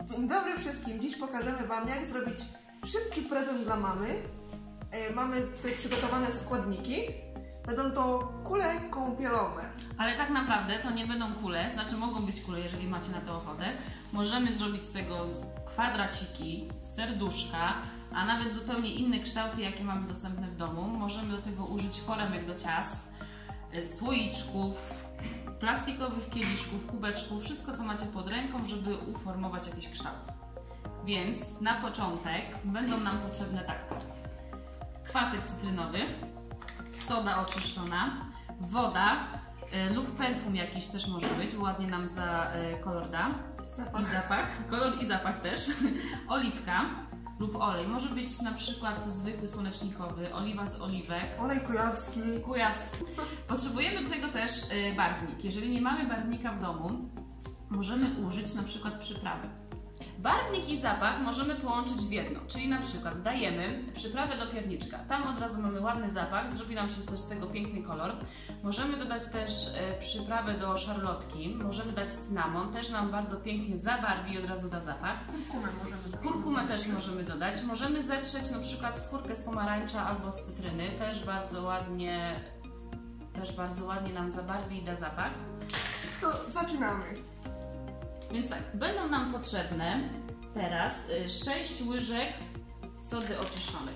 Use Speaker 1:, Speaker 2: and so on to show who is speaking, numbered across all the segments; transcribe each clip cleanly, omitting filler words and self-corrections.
Speaker 1: Dzień dobry wszystkim. Dziś pokażemy Wam, jak zrobić szybki prezent dla mamy. Mamy tutaj przygotowane składniki. Będą to kule kąpielowe.
Speaker 2: Ale tak naprawdę to nie będą kule, znaczy mogą być kule, jeżeli macie na to ochotę. Możemy zrobić z tego kwadraciki, serduszka, a nawet zupełnie inne kształty, jakie mamy dostępne w domu. Możemy do tego użyć foremek do ciast, słoiczków, plastikowych kieliszków, kubeczków, wszystko co macie pod ręką, żeby uformować jakiś kształt. Więc na początek będą nam potrzebne tak: kwasek cytrynowy, soda oczyszczona, woda lub perfum jakiś też może być, ładnie nam za kolor da. I zapach, kolor i zapach też. Oliwka lub olej, może być na przykład zwykły słonecznikowy, oliwa z oliwek.
Speaker 1: Olej kujawski.
Speaker 2: Potrzebujemy do tego też barwnik. Jeżeli nie mamy barwnika w domu, możemy użyć na przykład przyprawy. Barwnik i zapach możemy połączyć w jedno, czyli na przykład dajemy przyprawę do pierniczka. Tam od razu mamy ładny zapach, zrobi nam się też z tego piękny kolor. Możemy dodać też przyprawę do szarlotki, możemy dać cynamon, też nam bardzo pięknie zabarwi i od razu da zapach.
Speaker 1: Kurkumę możemy dodać.
Speaker 2: Kurkumę też możemy dodać. Możemy zetrzeć na przykład skórkę z pomarańcza albo z cytryny, też bardzo ładnie nam zabarwi i da zapach.
Speaker 1: To zaczynamy.
Speaker 2: Więc tak, będą nam potrzebne teraz 6 łyżek sody oczyszczonej.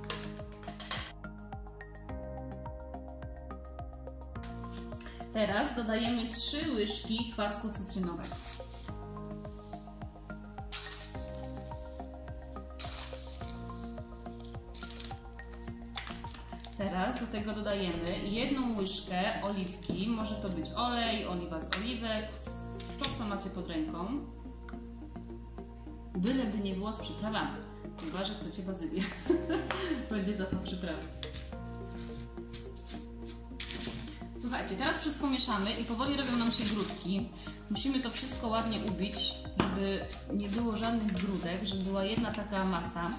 Speaker 2: Teraz dodajemy 3 łyżki kwasku cytrynowego. Teraz do tego dodajemy 1 łyżkę oliwki, może to być olej, oliwa z oliwek, to co macie pod ręką, byleby nie było z przyprawami, chyba że chcecie bazylię. Będzie zapach przyprawy. Słuchajcie, teraz wszystko mieszamy i powoli robią nam się grudki. Musimy to wszystko ładnie ubić, żeby nie było żadnych grudek, żeby była jedna taka masa.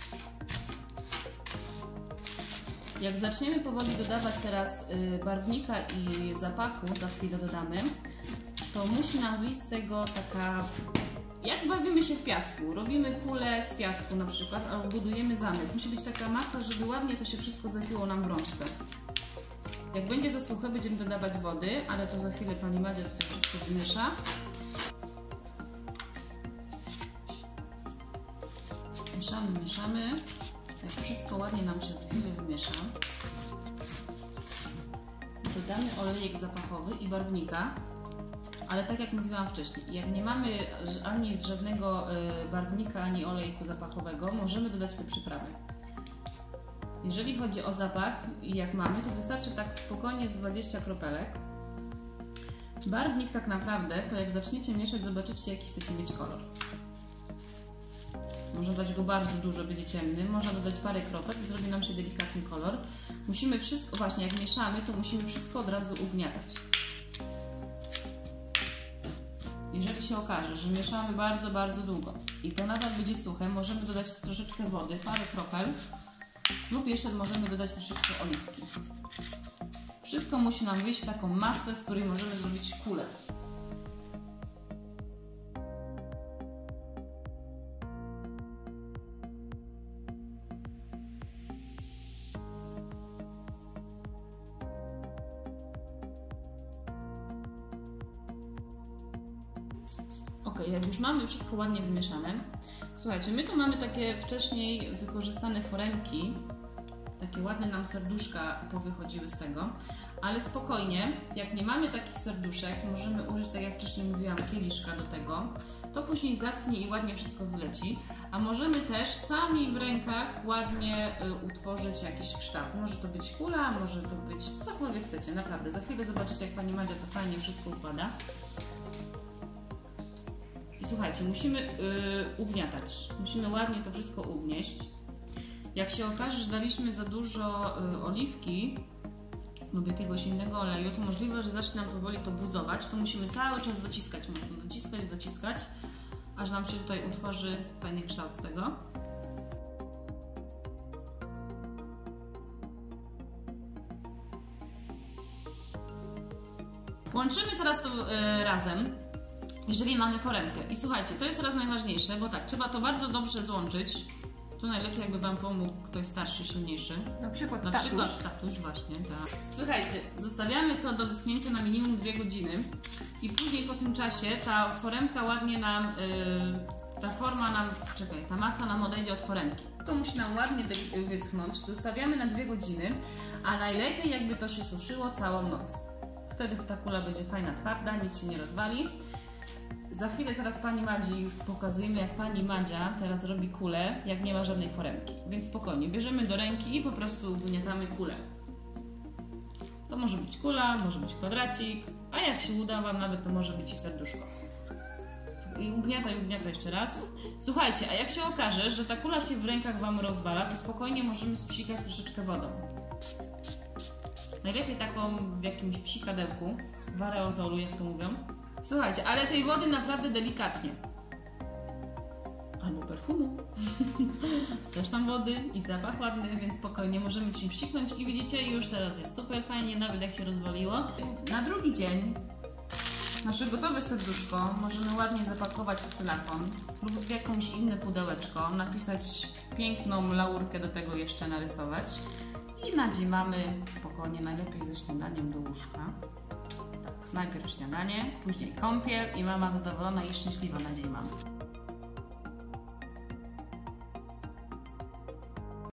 Speaker 2: Jak zaczniemy powoli dodawać teraz barwnika i zapachu, za chwilę dodamy, to musi nam wyjść z tego taka, jak bawimy się w piasku. Robimy kulę z piasku na przykład, albo budujemy zamek. Musi być taka masa, żeby ładnie to się wszystko zlepiło nam w rączce. Jak będzie za suche, będziemy dodawać wody, ale to za chwilę Pani Madzia tutaj wszystko wymiesza. Mieszamy, mieszamy. Jak wszystko ładnie nam się za chwilę wymiesza, dodamy olejek zapachowy i barwnika. Ale tak jak mówiłam wcześniej, jak nie mamy ani żadnego barwnika, ani olejku zapachowego, możemy dodać te przyprawy. Jeżeli chodzi o zapach, jak mamy, to wystarczy tak spokojnie z 20 kropelek. Barwnik tak naprawdę, to jak zaczniecie mieszać, zobaczycie jaki chcecie mieć kolor. Można dać go bardzo dużo, będzie ciemny, można dodać parę kropek i zrobi nam się delikatny kolor. Musimy wszystko, właśnie jak mieszamy, to musimy wszystko od razu ugniatać. Jeżeli się okaże, że mieszamy bardzo długo i to nadal będzie suche, możemy dodać troszeczkę wody, parę kropel lub jeszcze możemy dodać troszeczkę oliwki. Wszystko musi nam wyjść w taką masę, z której możemy zrobić kulę. Ok, jak już mamy wszystko ładnie wymieszane, słuchajcie, my tu mamy takie wcześniej wykorzystane foremki, takie ładne nam serduszka powychodziły z tego, ale spokojnie, jak nie mamy takich serduszek, możemy użyć, tak jak wcześniej mówiłam, kieliszka do tego, to później zaschnie i ładnie wszystko wyleci, a możemy też sami w rękach ładnie utworzyć jakiś kształt. Może to być kula, może to być cokolwiek chcecie, naprawdę. Za chwilę zobaczycie, jak Pani Madzia to fajnie wszystko układa. Słuchajcie, musimy ugniatać, musimy ładnie to wszystko ugnieść. Jak się okaże, że daliśmy za dużo oliwki lub jakiegoś innego oleju, to możliwe, że zacznie nam powoli to buzować, to musimy cały czas dociskać mocno, dociskać, aż nam się tutaj utworzy fajny kształt z tego. Łączymy teraz to razem. jeżeli mamy foremkę. I słuchajcie, to jest teraz najważniejsze, bo tak, trzeba to bardzo dobrze złączyć. Tu najlepiej jakby Wam pomógł ktoś starszy, silniejszy.
Speaker 1: Na przykład
Speaker 2: tatuś właśnie, tak. Słuchajcie, zostawiamy to do wyschnięcia na minimum 2 godziny i później po tym czasie ta foremka ładnie nam, ta masa nam odejdzie od foremki. To musi nam ładnie wyschnąć. Zostawiamy na 2 godziny, a najlepiej jakby to się suszyło całą noc. Wtedy ta kula będzie fajna, twarda, nic się nie rozwali. Za chwilę teraz Pani Madzi już pokazujemy, jak Pani Madzia teraz robi kulę, jak nie ma żadnej foremki. Więc spokojnie, bierzemy do ręki i po prostu ugniatamy kulę. To może być kula, może być kwadracik, a jak się uda Wam nawet, to może być i serduszko. I ugniataj jeszcze raz. Słuchajcie, a jak się okaże, że ta kula się w rękach Wam rozwala, to spokojnie możemy spsikać troszeczkę wodą. Najlepiej taką w jakimś psikadełku, w aerozolu, jak to mówią. Słuchajcie, ale tej wody naprawdę delikatnie. Albo perfumu. Też tam wody i zapach ładny, więc spokojnie możemy ci psiknąć i widzicie, już teraz jest super fajnie, nawet jak się rozwaliło. Na drugi dzień nasze gotowe serduszko możemy ładnie zapakować w cylafon lub w jakąś inne pudełeczko, napisać piękną laurkę do tego jeszcze narysować i na dzień mamy spokojnie, najlepiej ze śniadaniem do łóżka. Najpierw śniadanie, później kąpiel i mama zadowolona i szczęśliwa na dzień mamy.